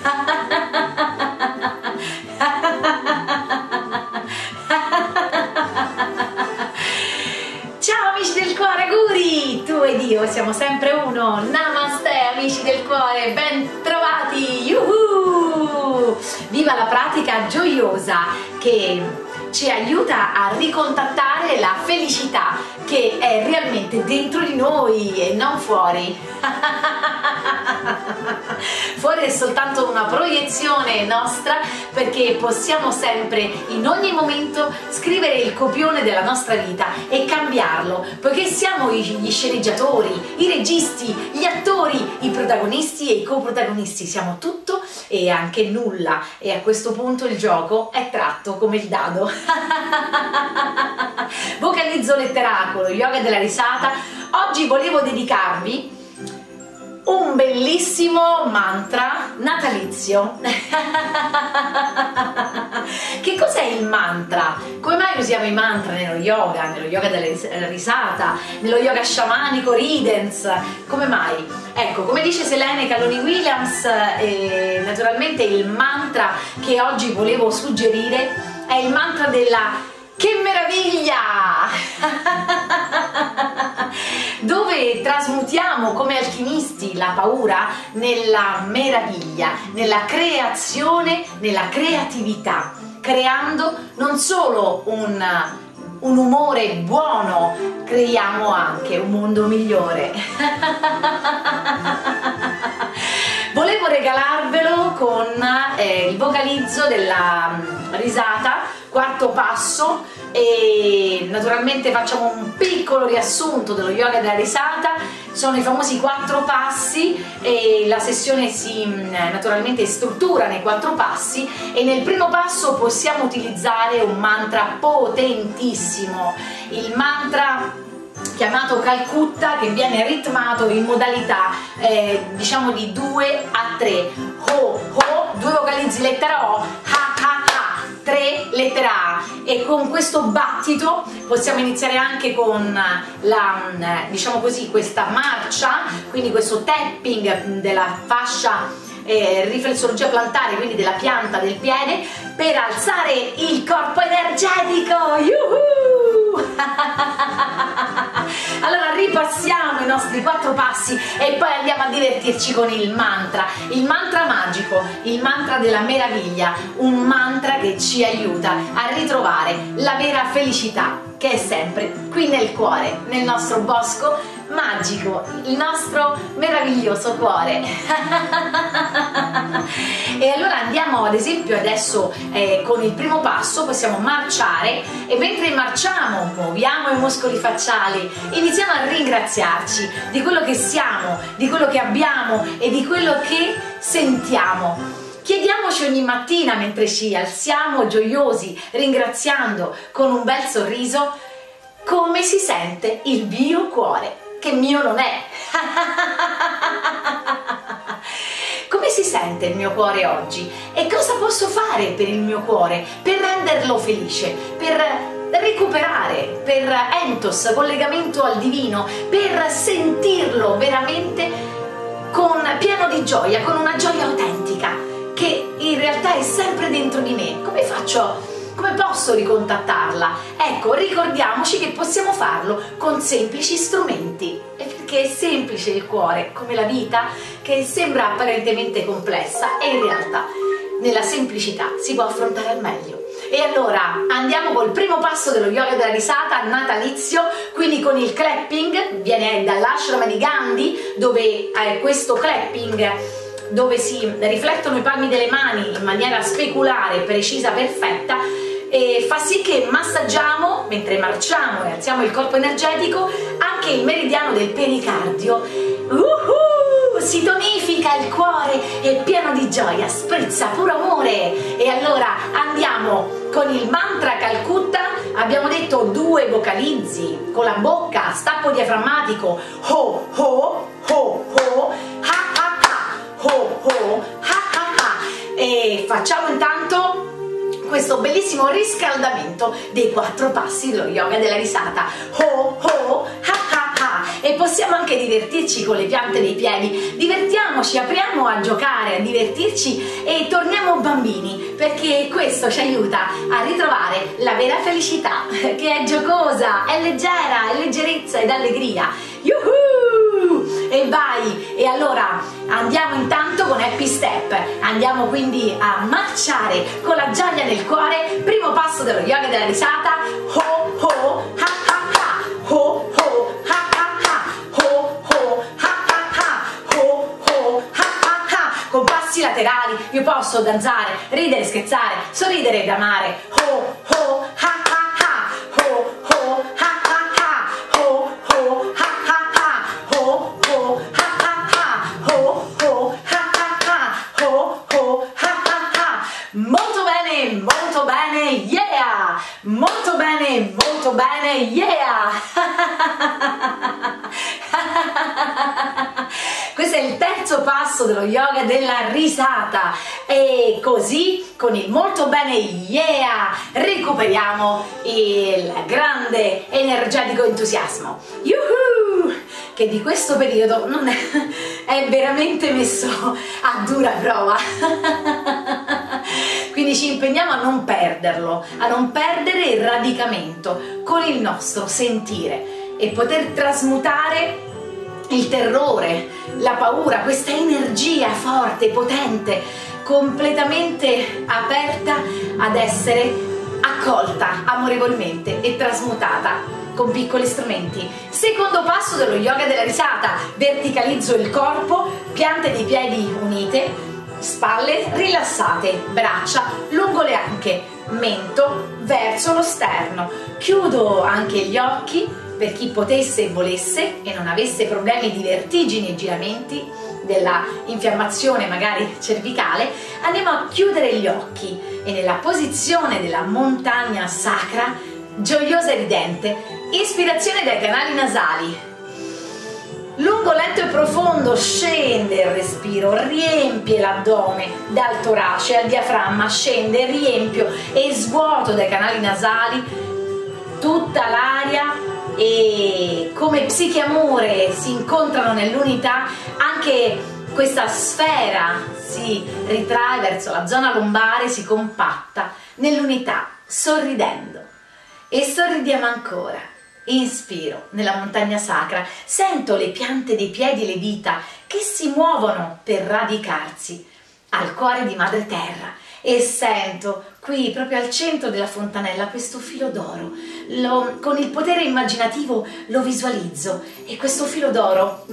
Ciao amici del cuore, auguri! Tu ed io siamo sempre uno. Namaste amici del cuore, ben trovati! Yuhu! Viva la pratica gioiosa che ci aiuta a ricontattare la felicità che è realmente dentro di noi e non fuori. Fuori è soltanto una proiezione nostra, perché possiamo sempre in ogni momento scrivere il copione della nostra vita e cambiarlo, poiché siamo gli sceneggiatori, i registi, gli attori, i protagonisti e i coprotagonisti, siamo tutto e anche nulla, e a questo punto il gioco è tratto come il dado. Vocalizzo letteracolo, yoga della risata. Oggi volevo dedicarvi un bellissimo mantra natalizio. Che cos'è il mantra? Come mai usiamo i mantra nello yoga della risata, nello yoga sciamanico, Ridens? Come mai? Ecco, come dice Selene Calloni Williams, naturalmente il mantra che oggi volevo suggerire è il mantra della "che meraviglia!" dove trasmutiamo come alchimisti la paura nella meraviglia, nella creazione, nella creatività, creando non solo un umore buono, creiamo anche un mondo migliore. Volevo regalarvelo con il vocalizzo della risata, quarto passo, e naturalmente facciamo un piccolo riassunto dello yoga della risata. Sono i famosi 4 passi e la sessione si naturalmente struttura nei 4 passi, e nel primo passo possiamo utilizzare un mantra potentissimo, il mantra chiamato Calcutta, che viene ritmato in modalità diciamo di 2 a 3. Ho, ho, 2 vocalizzi lettera O, ha, ha, ha, 3 lettera A, e con questo battito possiamo iniziare anche con la, diciamo così, questa marcia, quindi questo tapping della fascia riflessologia plantare, quindi della pianta del piede, per alzare il corpo energetico. Yuhu! Allora ripassiamo i nostri 4 passi e poi andiamo a divertirci con il mantra magico, il mantra della meraviglia, un mantra che ci aiuta a ritrovare la vera felicità, che è sempre qui nel cuore, nel nostro bosco magico, il nostro meraviglioso cuore. E allora andiamo ad esempio adesso con il primo passo, possiamo marciare, e mentre marciamo muoviamo i muscoli facciali, iniziamo a ringraziarci di quello che siamo, di quello che abbiamo e di quello che sentiamo. Chiediamoci ogni mattina, mentre ci alziamo gioiosi, ringraziando con un bel sorriso, come si sente il mio cuore, che mio non è. Come si sente il mio cuore oggi? E cosa posso fare per il mio cuore, per renderlo felice, per recuperare, per entos, collegamento al divino, per sentirlo veramente pieno di gioia, con una gioia autentica, che in realtà è sempre dentro di me. Come faccio? Come posso ricontattarla? Ecco, ricordiamoci che possiamo farlo con semplici strumenti, perché è semplice il cuore, come la vita, che sembra apparentemente complessa, e in realtà nella semplicità si può affrontare al meglio. E allora andiamo col primo passo dello yoga della risata natalizio, quindi con il clapping, viene dall'ashrama di Gandhi, dove questo clapping, dove si riflettono i palmi delle mani in maniera speculare, precisa, perfetta, e fa sì che massaggiamo, mentre marciamo e alziamo il corpo energetico, anche il meridiano del pericardio. Si tonifica il cuore, è pieno di gioia, sprizza puro amore. E allora andiamo con il mantra Calcutta. Abbiamo detto 2 vocalizzi con la bocca, stappo diaframmatico, ho ho ho ho, ha ha ha, ho ho ha ha ha. E facciamo intanto questo bellissimo riscaldamento dei 4 passi dello yoga della risata. Ho ho ha ha ha, e possiamo anche divertirci con le piante dei piedi. Divertiamoci, apriamo a giocare, a divertirci e torniamo bambini, perché questo ci aiuta a ritrovare la vera felicità, che è giocosa, è leggera, è leggerezza ed allegria. Yuhu! E vai! E allora andiamo intanto con Happy Step, andiamo quindi a marciare con la gioia nel cuore. Primo passo dello yoga della risata: ho ho ha ha ha, ho ho ha ha ha, ho ho ha ha ha, ho ho ha ha ha. Con passi laterali io posso danzare, ridere, scherzare, sorridere ed amare. Ho ho ha ha ha, ho ho ha ha ha, ho ho ha ha ha, ho ho ha ha ha, ho ho ha ha ha, ho ho ha ha ha. Molto bene, molto bene, yeah! Molto bene, yeah! Questo è il terzo passo dello yoga della risata e così con il molto bene yeah recuperiamo il grande energetico entusiasmo. Yuhu! Che di questo periodo non è veramente messo a dura prova. Quindi ci impegniamo a non perderlo, a non perdere il radicamento con il nostro sentire e poter trasmutare il terrore, la paura, questa energia forte, potente, completamente aperta ad essere accolta amorevolmente e trasmutata con piccoli strumenti. Secondo passo dello yoga della risata: verticalizzo il corpo, piante dei piedi unite, spalle rilassate, braccia lungo le anche, mento verso lo sterno. Chiudo anche gli occhi per chi potesse e volesse e non avesse problemi di vertigini e giramenti della infiammazione magari cervicale. Andiamo a chiudere gli occhi e nella posizione della montagna sacra, gioiosa e ridente, ispirazione dai canali nasali, lungo, lento e profondo, scende il respiro, riempie l'addome dal torace al diaframma, scende, riempio e svuoto dai canali nasali tutta l'aria e come psiche e amore si incontrano nell'unità, anche questa sfera si ritrae verso la zona lombare, si compatta nell'unità, sorridendo. E sorridiamo ancora. Inspiro nella montagna sacra, sento le piante dei piedi e le dita che si muovono per radicarsi al cuore di Madre Terra e sento qui proprio al centro della fontanella questo filo d'oro. Con il potere immaginativo lo visualizzo e questo filo d'oro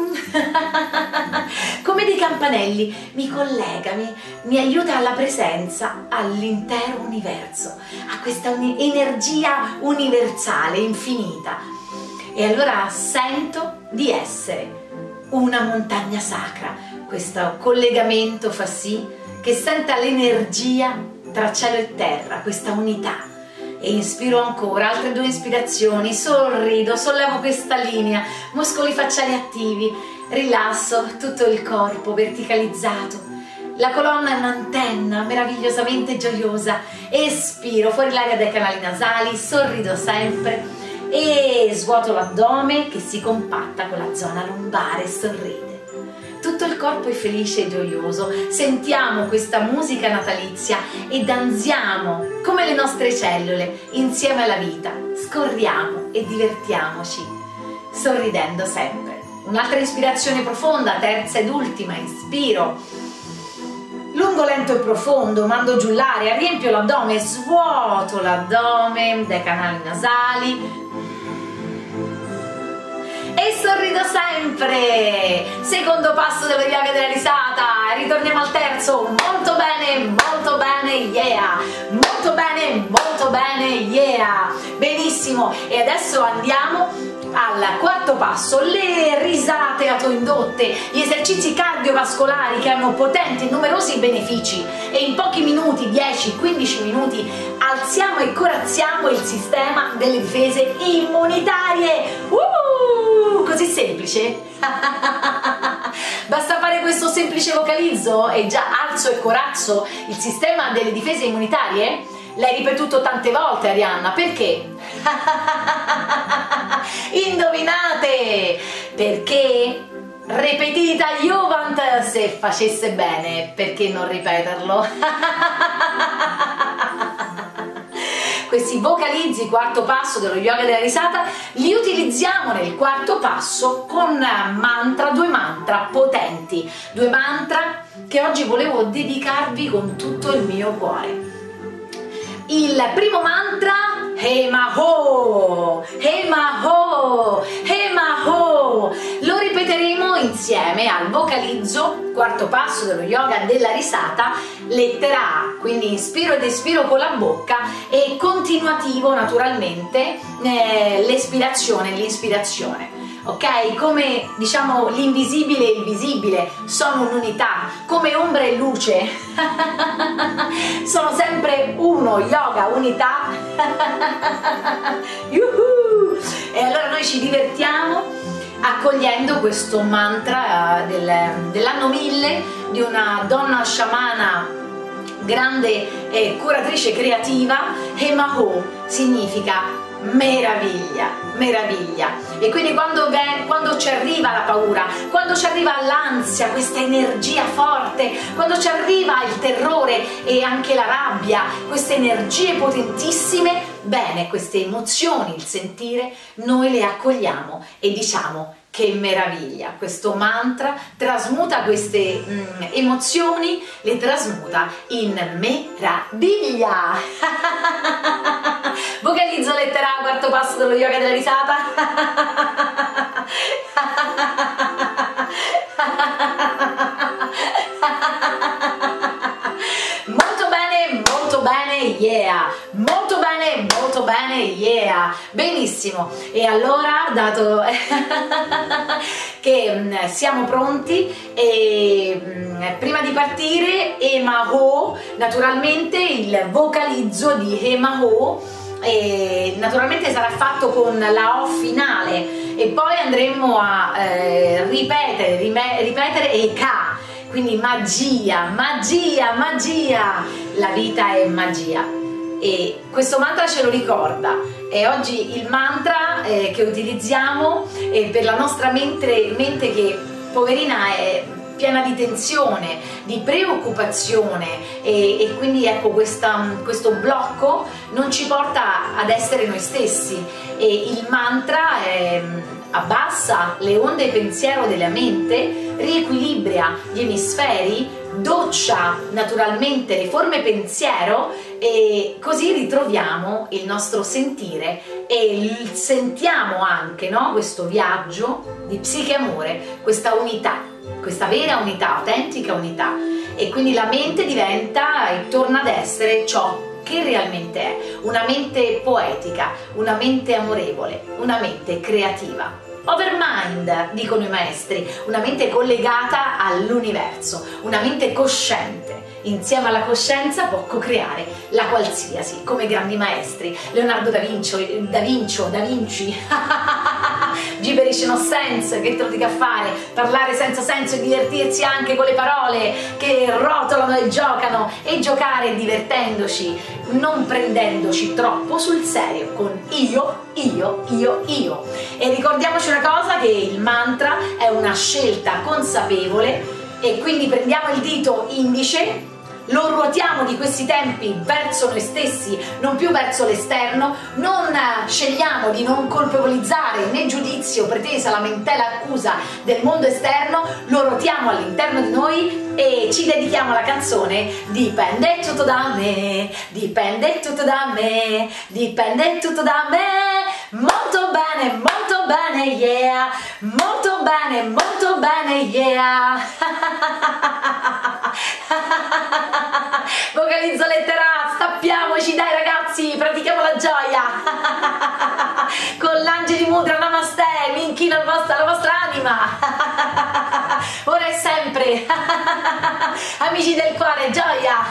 come dei campanelli mi collega, mi aiuta alla presenza all'intero universo, a questa energia universale infinita. E allora sento di essere una montagna sacra. Questo collegamento fa sì che senta l'energia tra cielo e terra, questa unità. E inspiro ancora, altre 2 ispirazioni, sorrido, sollevo questa linea, muscoli facciali attivi, rilasso tutto il corpo verticalizzato, la colonna è un'antenna meravigliosamente gioiosa, espiro fuori l'aria dai canali nasali, sorrido sempre e svuoto l'addome che si compatta con la zona lombare, sorride. Tutto il corpo è felice e gioioso, sentiamo questa musica natalizia e danziamo come le nostre cellule insieme alla vita, scorriamo e divertiamoci, sorridendo sempre. Un'altra ispirazione profonda, terza ed ultima, inspiro, lungo, lento e profondo, mando giù l'aria, riempio l'addome, svuoto l'addome dai canali nasali, e sorrido sempre. Secondo passo dello yoga della risata, ritorniamo al terzo. Molto bene, yeah. Molto bene, yeah. Benissimo, e adesso andiamo al quarto passo, le risate autoindotte, gli esercizi cardiovascolari che hanno potenti e numerosi benefici e in pochi minuti, 10-15 minuti, alziamo e corazziamo il sistema delle difese immunitarie. Così semplice? Basta fare questo semplice vocalizzo e già alzo e corazzo il sistema delle difese immunitarie? L'hai ripetuto tante volte, Arianna, perché? Indovinate! Perché? Repetita Juvent, se facesse bene, perché non ripeterlo? Questi vocalizzi, quarto passo dello yoga della risata, li utilizziamo nel quarto passo con mantra, 2 mantra potenti, 2 mantra che oggi volevo dedicarvi con tutto il mio cuore. Il primo mantra, Hema-ho, Hema-ho, Hema-ho. Lo ripeteremo insieme al vocalizzo, quarto passo dello yoga della risata, lettera A, quindi inspiro ed espiro con la bocca e continuativo naturalmente l'espirazione e l'inspirazione. Ok? Come diciamo l'invisibile e il visibile sono un'unità, come ombra e luce sono sempre uno, yoga, unità. E allora noi ci divertiamo accogliendo questo mantra dell'anno 1000 di una donna sciamana grande e curatrice creativa. Hema-ho significa meraviglia, meraviglia. E quindi quando ci arriva la paura, quando ci arriva l'ansia, questa energia forte, quando ci arriva il terrore e anche la rabbia, queste energie potentissime, bene, queste emozioni, il sentire, noi le accogliamo e diciamo: che meraviglia! Questo mantra trasmuta queste emozioni, le trasmuta in meraviglia. Vocalizzo lettera A, quarto passo dello yoga della risata. Molto bene, yeah! Molto bene, yeah! Benissimo! E allora, dato che siamo pronti, e prima di partire, Hema-ho, naturalmente il vocalizzo di Hema-ho, e naturalmente sarà fatto con la O finale e poi andremo a ripetere e K, quindi magia, magia, magia, la vita è magia. E questo mantra ce lo ricorda, e oggi il mantra che utilizziamo per la nostra mente che poverina è piena di tensione, di preoccupazione, e quindi ecco questo blocco non ci porta ad essere noi stessi, e il mantra abbassa le onde pensiero della mente, riequilibra gli emisferi, doccia naturalmente le forme pensiero, e così ritroviamo il nostro sentire e sentiamo anche, no, questo viaggio di psiche amore, questa unità, questa vera unità, autentica unità, e quindi la mente diventa e torna ad essere ciò che realmente è, una mente poetica, una mente amorevole, una mente creativa. Overmind, dicono i maestri, una mente collegata all'universo, una mente cosciente. Insieme alla coscienza può co-creare la qualsiasi, come grandi maestri, Leonardo da Vinci, gibberish no sense, che te lo dica a fare, parlare senza senso e divertirsi anche con le parole che rotolano e giocano, e giocare divertendoci, non prendendoci troppo sul serio, con io. E ricordiamoci una cosa, che il mantra è una scelta consapevole, e quindi prendiamo il dito indice, lo ruotiamo di questi tempi verso noi stessi, non più verso l'esterno, non scegliamo di non colpevolizzare né giudizio, pretesa, lamentela, accusa del mondo esterno, lo ruotiamo all'interno di noi e ci dedichiamo alla canzone Dipende tutto da me, dipende tutto da me, dipende tutto da me. Molto bene, yeah, molto bene, yeah. Vocalizzo lettera A, stappiamoci, dai ragazzi, pratichiamo la gioia. Con l'Angeli Mudra, namaste, mi inchino alla vostra anima. Ora e sempre. Amici del cuore, gioia.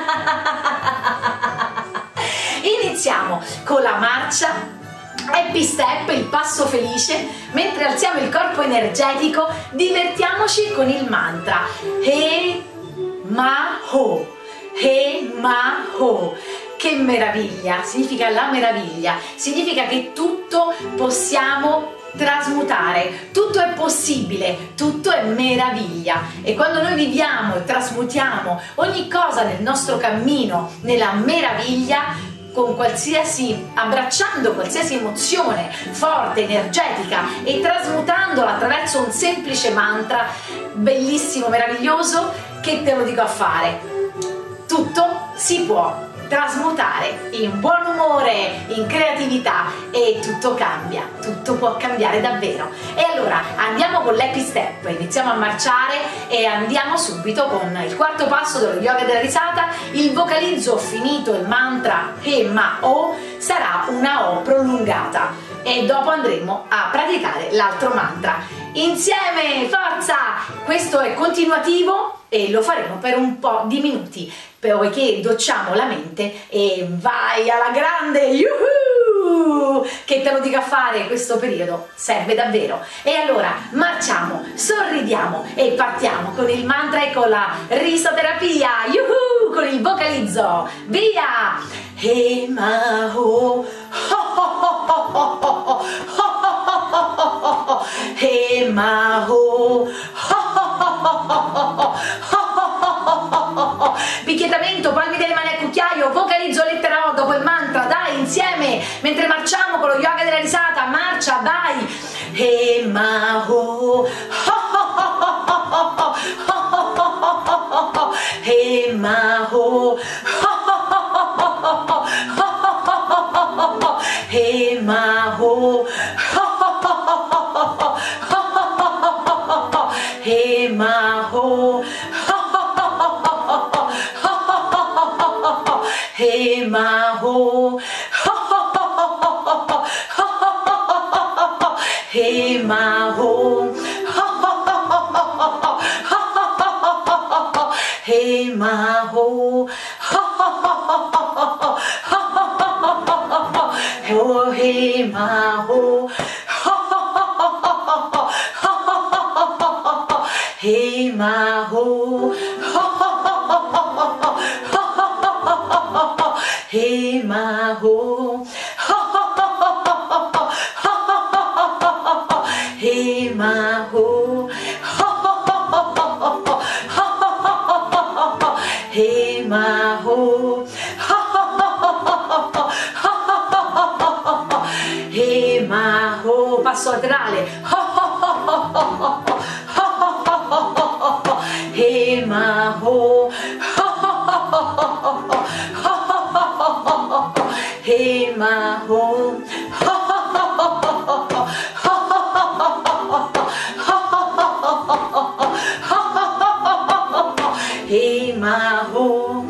Iniziamo con la marcia Happy Step, il passo felice. Mentre alziamo il corpo energetico, divertiamoci con il mantra Hema-ho, Hema-ho. Che meraviglia, significa la meraviglia, significa che tutto possiamo trasmutare, tutto è possibile, tutto è meraviglia. E quando noi viviamo e trasmutiamo ogni cosa nel nostro cammino nella meraviglia, con abbracciando qualsiasi emozione forte, energetica e trasmutandola attraverso un semplice mantra bellissimo, meraviglioso, che te lo dico a fare, tutto si può trasmutare in buon umore, in creatività, e tutto cambia, tutto può cambiare davvero. E allora andiamo con l'happy step, iniziamo a marciare e andiamo subito con il quarto passo dello yoga della risata. Il vocalizzo finito il mantra He Ma O sarà una O prolungata e dopo andremo a praticare l'altro mantra insieme. Forza! Questo è continuativo e lo faremo per un po' di minuti, poiché docciamo la mente e vai alla grande, yuhu! Che te lo dica a fare, questo periodo serve davvero. E allora marciamo, sorridiamo e partiamo con il mantra e con la risoterapia, yuhu! Con il vocalizzo, via! He Ma Ho, He Ma Ho, picchietamento, palmi delle mani al cucchiaio, vocalizzo lettera O dopo il mantra, dai, insieme, mentre marciamo con lo yoga della risata, marcia, vai! He Ma Ho, He Ma Ho, He Ma Ho, He Ma Ho, He Ma Ho, He Ma Ho, He Ma Ho, Oh He Ma Ho, He Ma Ho, He Ma Ho, He Ma Ho, He Ma Ho, He Ma Ho, passo laterale, He Ma Ho, He Ma Ho, He Ma Ho,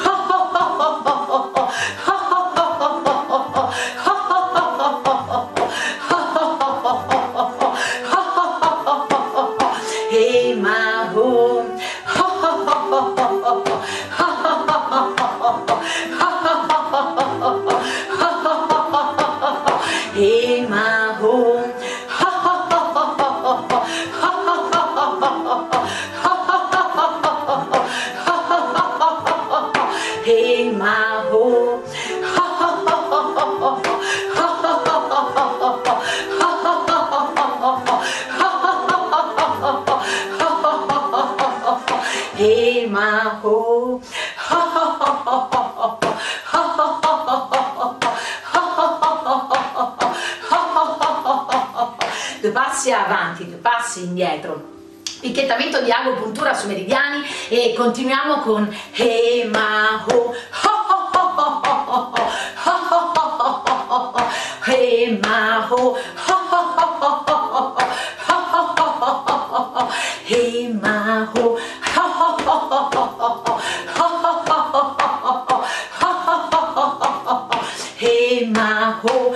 He Ma Ho, He Ma Ho, He Ma Ho, He Ma Ho, due passi avanti, due passi indietro, picchettamento di agopuntura sui meridiani e continuiamo con He Ma Ho, He Ma Ho, He Ma Ho, He Ma Ho,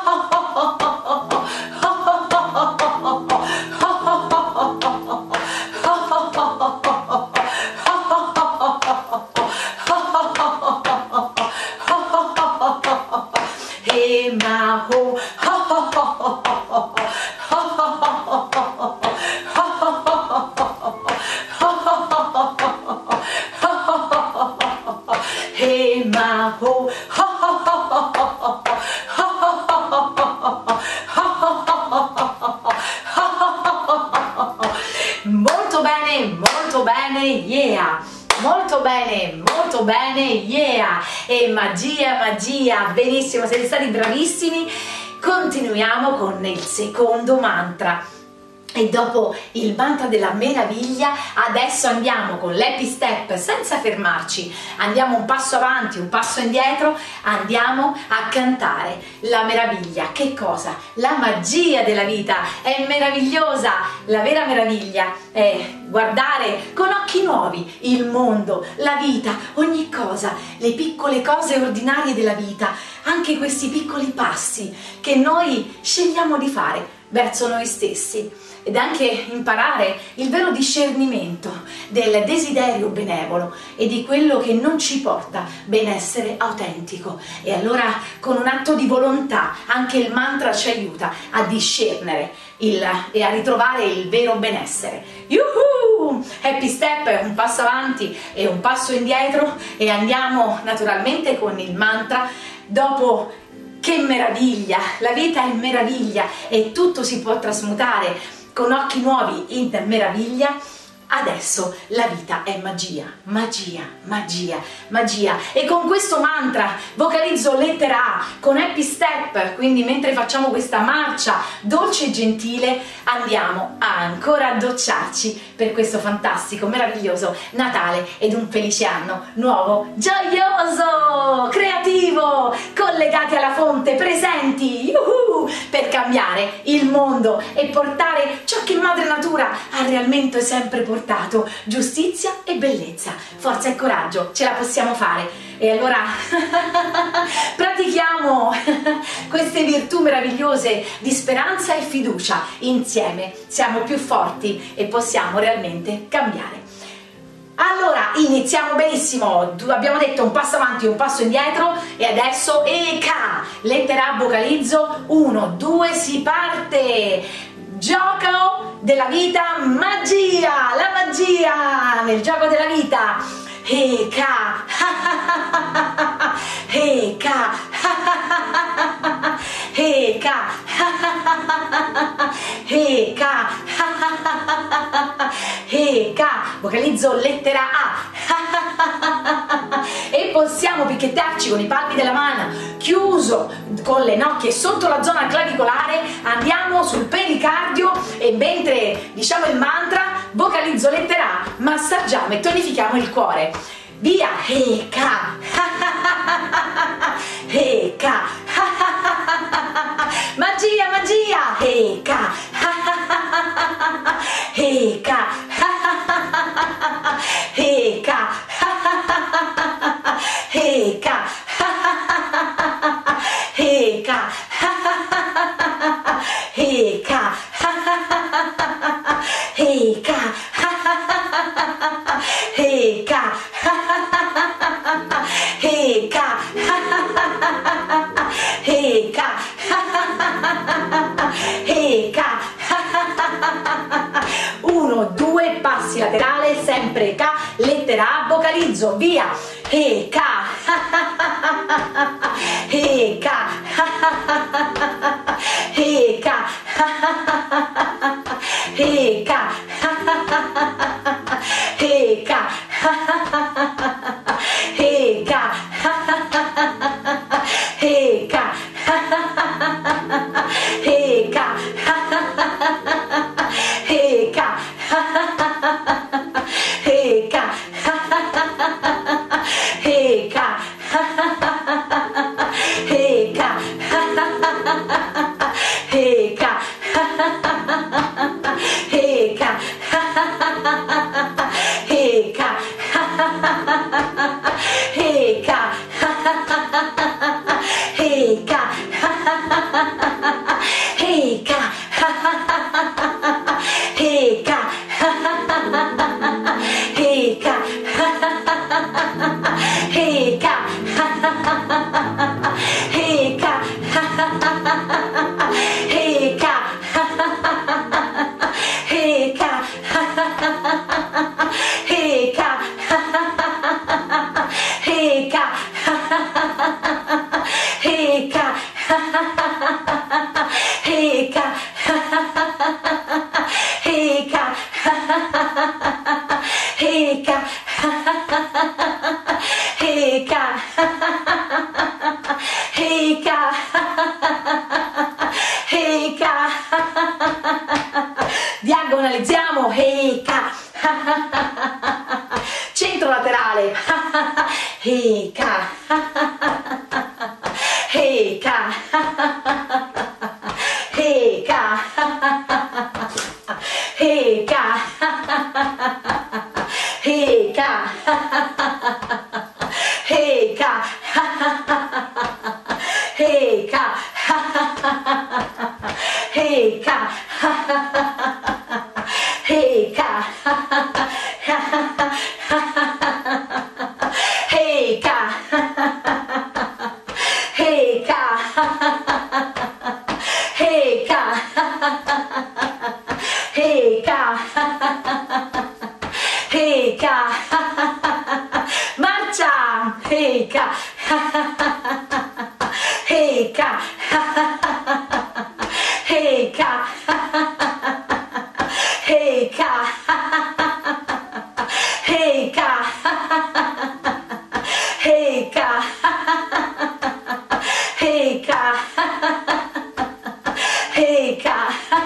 He Ma Ho, He Ma Ho, yeah! Molto bene, yeah! E magia, benissimo, siete stati bravissimi. Continuiamo con il secondo mantra. E dopo il mantra della meraviglia, adesso andiamo con l'happy step senza fermarci, andiamo un passo avanti, un passo indietro, andiamo a cantare la meraviglia. Che cosa? La magia della vita è meravigliosa, la vera meraviglia è guardare con occhi nuovi il mondo, la vita, ogni cosa, le piccole cose ordinarie della vita, anche questi piccoli passi che noi scegliamo di fare verso noi stessi. Ed anche imparare il vero discernimento del desiderio benevolo e di quello che non ci porta benessere autentico. E allora con un atto di volontà anche il mantra ci aiuta a discernere e a ritrovare il vero benessere. Yuhu! Happy step, un passo avanti e un passo indietro, e andiamo naturalmente con il mantra dopo. Che meraviglia! La vita è meraviglia e tutto si può trasmutare con occhi nuovi in meraviglia. Adesso la vita è magia, e con questo mantra vocalizzo lettera A con happy step, quindi mentre facciamo questa marcia dolce e gentile andiamo ancora a docciarci per questo fantastico, meraviglioso Natale ed un felice anno nuovo, gioioso, creativo, collegati alla fonte, presenti, per cambiare il mondo e portare ciò che Madre Natura ha realmente sempre portato. Giustizia e bellezza, forza e coraggio, ce la possiamo fare. E allora pratichiamo queste virtù meravigliose di speranza e fiducia. Insieme siamo più forti e possiamo realmente cambiare. Allora iniziamo benissimo, abbiamo detto un passo avanti, un passo indietro, e adesso EK, lettera A vocalizzo, 1, 2, si parte. Gioco della vita, magia, la magia nel gioco della vita. EK, EK, EK, EK, EK, vocalizzo lettera A. E possiamo picchettarci con i palmi della mano, chiuso con le nocche sotto la zona clavicolare, andiamo sul pericardio e mentre diciamo il mantra vocalizzo lettera A, massaggiamo e tonifichiamo il cuore. Via! EK, EK, magia, magia! EK, EK, EK, EK, EK, EK, EK, EK, EK, EK, EK, 1, 2, passi laterale, sempre K, lettera A, vocalizzo, via, EK, EK, EK, EK, EK, EK, EK, EK, EK, EK, EK, Hey, diagonalizziamo, Eka, centro laterale, Eka, Eka, Eka, Eka, Eka, Eka, Eka, Eka, Eka, Eka, Eka, Eka, Eka, marcia, Eka, Eka, Eka, Eka, Eka, Eka, Eka, Eka.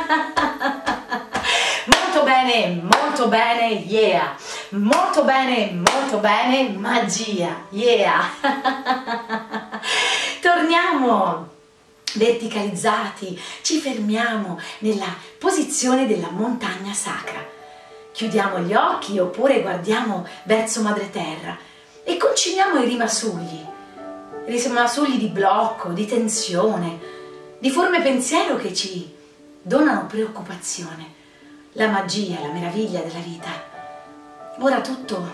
Molto bene, yeah. Molto bene, magia, yeah. Torniamo verticalizzati, ci fermiamo nella posizione della montagna sacra. Chiudiamo gli occhi oppure guardiamo verso madre terra e conciliamo i rimasugli di blocco, di tensione, di forme pensiero che ci donano preoccupazione. La magia, la meraviglia della vita. Ora tutto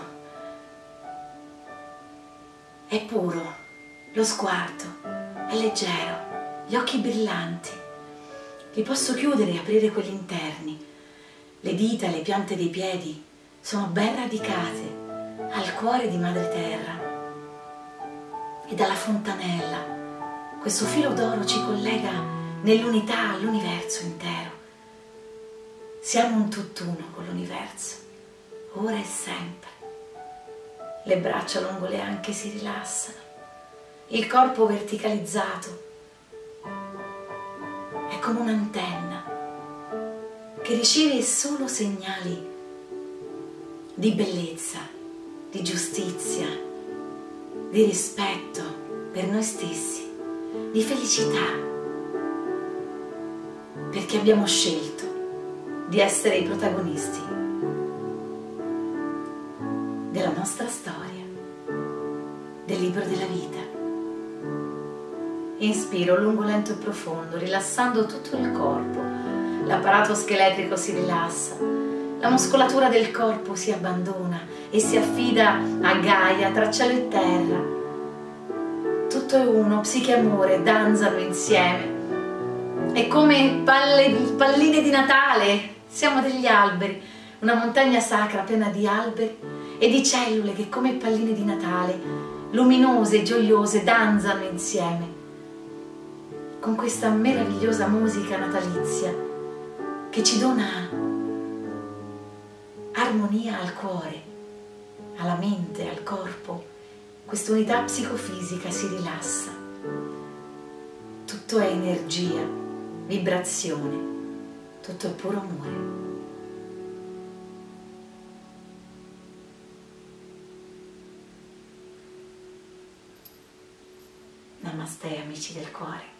è puro, lo sguardo è leggero, gli occhi brillanti. Li posso chiudere e aprire quelli interni. Le dita e le piante dei piedi sono ben radicate al cuore di madre terra. E dalla fontanella questo filo d'oro ci collega nell'unità all'universo intero. Siamo un tutt'uno con l'universo, ora e sempre. Le braccia lungo le anche si rilassano, il corpo verticalizzato è come un'antenna che riceve solo segnali di bellezza, di giustizia, di rispetto per noi stessi, di felicità, perché abbiamo scelto di essere i protagonisti della nostra storia, del libro della vita. Inspiro lungo, lento e profondo, rilassando tutto il corpo. L'apparato scheletrico si rilassa, la muscolatura del corpo si abbandona e si affida a Gaia, tra cielo e terra. Tutto è uno, psiche e amore danzano insieme. È come palline di Natale. Siamo degli alberi, una montagna sacra piena di alberi e di cellule che come palline di Natale, luminose e gioiose, danzano insieme con questa meravigliosa musica natalizia che ci dona armonia al cuore, alla mente, al corpo. Questa unità psicofisica si rilassa. Tutto è energia, vibrazione. Tutto è puro amore. Namaste, amici del cuore.